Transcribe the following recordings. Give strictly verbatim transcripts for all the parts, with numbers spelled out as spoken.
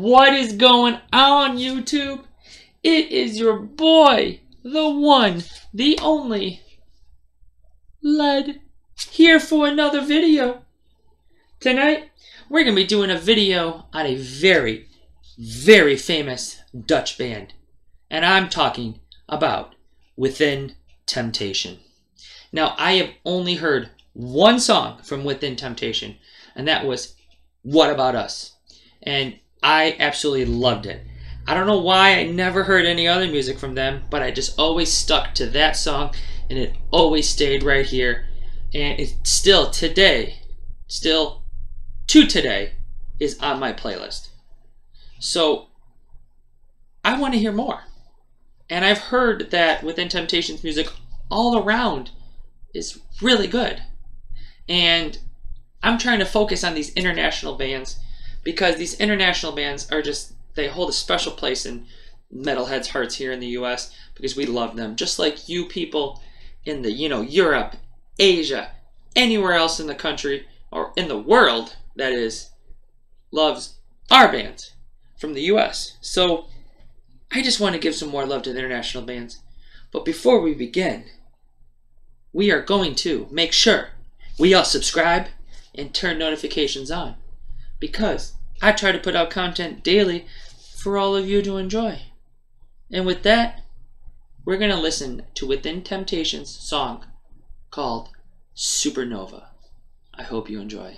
What is going on, YouTube? It is your boy, the one, the only, Led, here for another video. Tonight, we're going to be doing a video on a very, very famous Dutch band. And I'm talking about Within Temptation. Now, I have only heard one song from Within Temptation, and that was What About Us? And I absolutely loved it. I don't know why I never heard any other music from them, but I just always stuck to that song, and it always stayed right here. And it still today, still to today, is on my playlist. So I want to hear more. And I've heard that Within Temptation's music all around is really good. And I'm trying to focus on these international bands, because these international bands are just, they hold a special place in metalheads' hearts here in the U S because we love them. Just like you people in the, you know, Europe, Asia, anywhere else in the country, or in the world, that is, loves our bands from the U S. So I just want to give some more love to the international bands. But before we begin, we are going to make sure we all subscribe and turn notifications on, because I try to put out content daily for all of you to enjoy. And with that, we're going to listen to Within Temptation's song called Supernova. I hope you enjoy.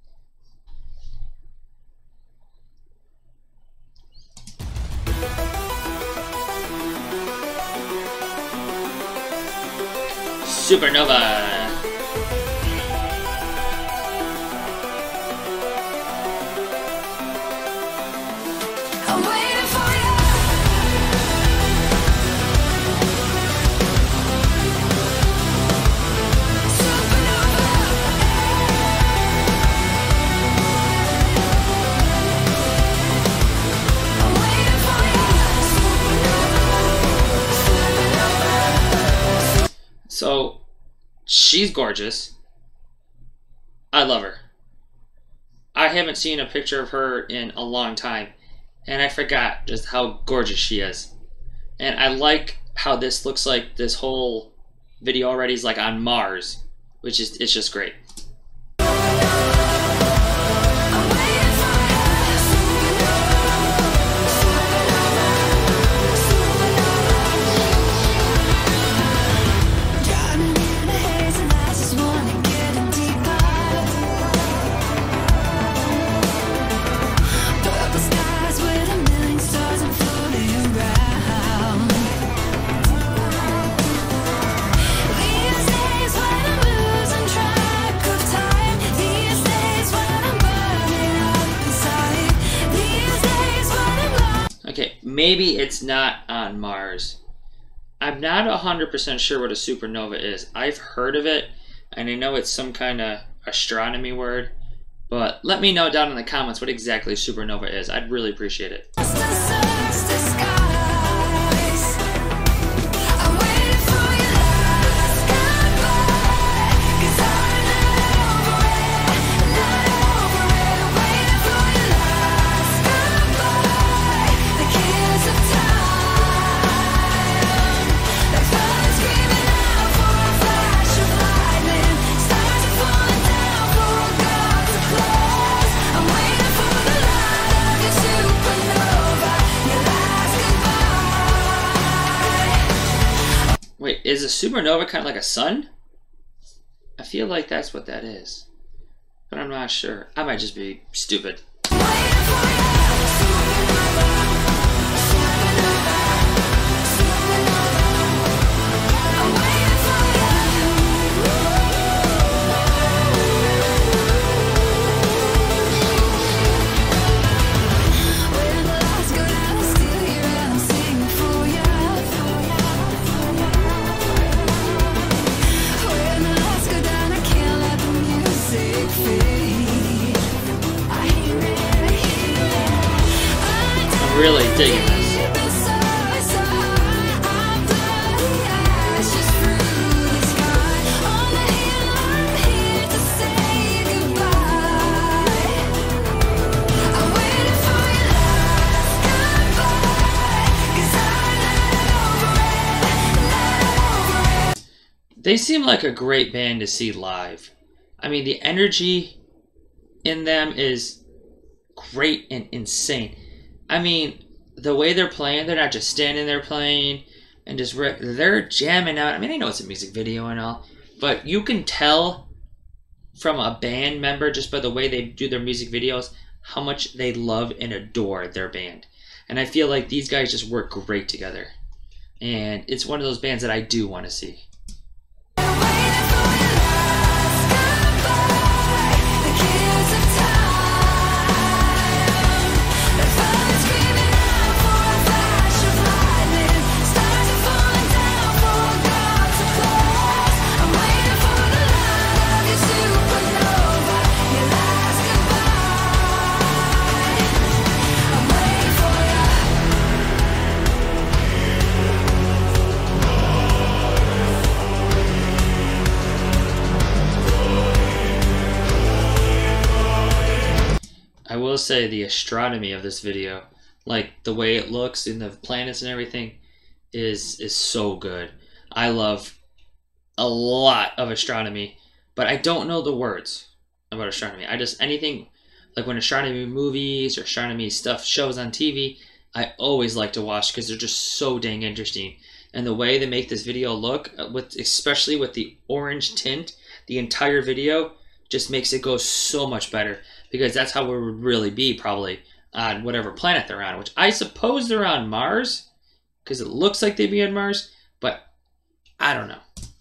Supernova. So, she's gorgeous. I love her. I haven't seen a picture of her in a long time, and I forgot just how gorgeous she is. And I like how this looks like this whole video already is like on Mars, which is, it's just great. Okay, maybe it's not on Mars. I'm not one hundred percent sure what a supernova is. I've heard of it, and I know it's some kind of astronomy word, but let me know down in the comments what exactly supernova is. I'd really appreciate it. Wait, is a supernova kind of like a sun? I feel like that's what that is, but I'm not sure. I might just be stupid. I hear it. they seem like a great band to see live. I mean, the energy in them is great and insane. I mean, the way they're playing, they're not just standing there playing and just rip, they're jamming out. I mean, I know it's a music video and all, but you can tell from a band member just by the way they do their music videos how much they love and adore their band. And I feel like these guys just work great together. And it's one of those bands that I do want to see. I will say the astronomy of this video, like the way it looks in the planets and everything, is is so good. I love a lot of astronomy, but I don't know the words about astronomy. I just, anything, like when astronomy movies or astronomy stuff shows on T V, I always like to watch because they're just so dang interesting. And the way they make this video look, with especially with the orange tint, the entire video just makes it go so much better. Because that's how it would really be probably on whatever planet they're on. Which I suppose they're on Mars. Because it looks like they'd be on Mars. But I don't know.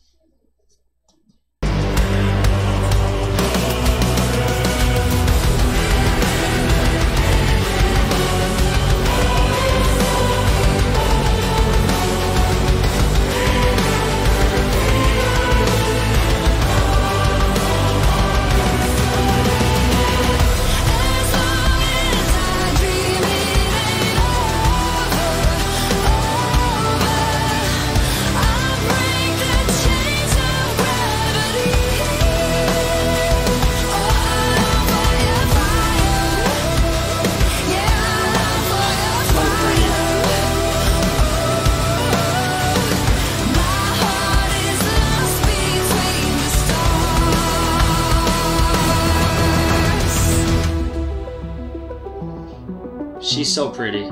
She's so pretty.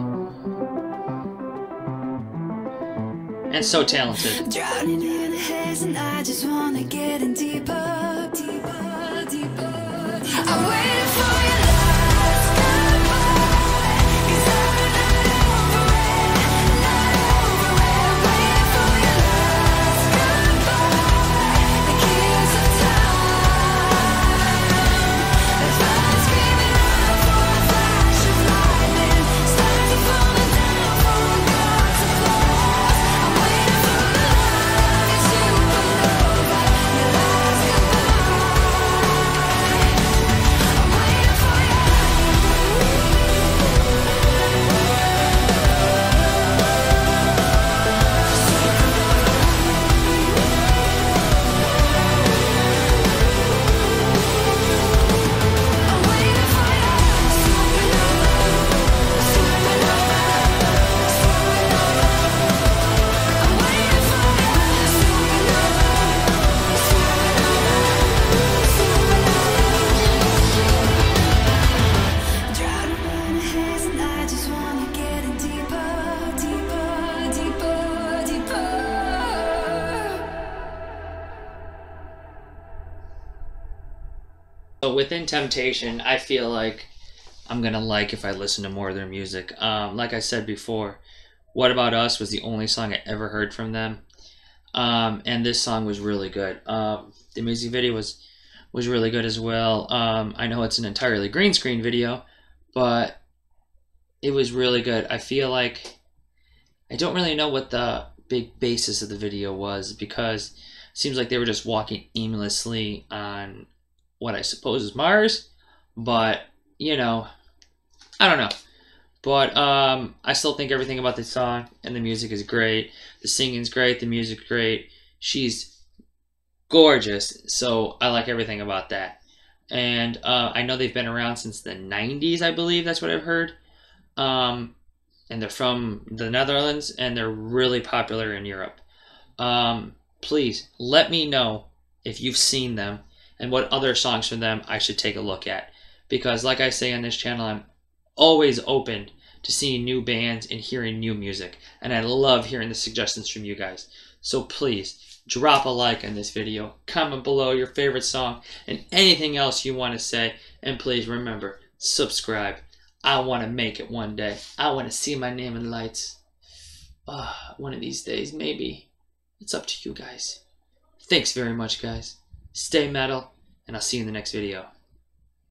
And so talented. Drowning in a haze and I just wanna get in deeper, deeper, deeper. I'm waiting for your last goodbye. 'Cause I'm not over it, not over it. I'm waiting for your last goodbye. The keys of time. That's why I'm screaming out for a flash of lightning. Stars are falling down for God's applause. I'm waiting for the love, your supernova, your last goodbye. I'm waiting for you. I'm waiting for you. Supernova, supernova, supernova. I'm waiting for you. Supernova, supernova, supernova. Drowning in a haze and I just wanna get in deeper, deeper, deeper, deeper. So within Temptation, I feel like I'm gonna like if I listen to more of their music. Um, like I said before, What About Us was the only song I ever heard from them. Um, and this song was really good. Um, the music video was was really good as well. Um, I know it's an entirely green screen video, but it was really good. I feel like I don't really know what the big basis of the video was because it seems like they were just walking aimlessly on what I suppose is Mars, but you know, I don't know. But um, I still think everything about this song and the music is great. The singing's great. The music's great. She's gorgeous. So I like everything about that. And uh, I know they've been around since the nineties, I believe. That's what I've heard. Um, and they're from the Netherlands, and they're really popular in Europe. Um, please let me know if you've seen them and what other songs from them I should take a look at. Because like I say on this channel, I'm always open to seeing new bands and hearing new music. And I love hearing the suggestions from you guys. So please, drop a like on this video, comment below your favorite song, and anything else you want to say. And please remember, subscribe. I want to make it one day. I want to see my name in lights. Uh, one of these days, maybe. It's up to you guys. Thanks very much, guys. Stay metal, and I'll see you in the next video.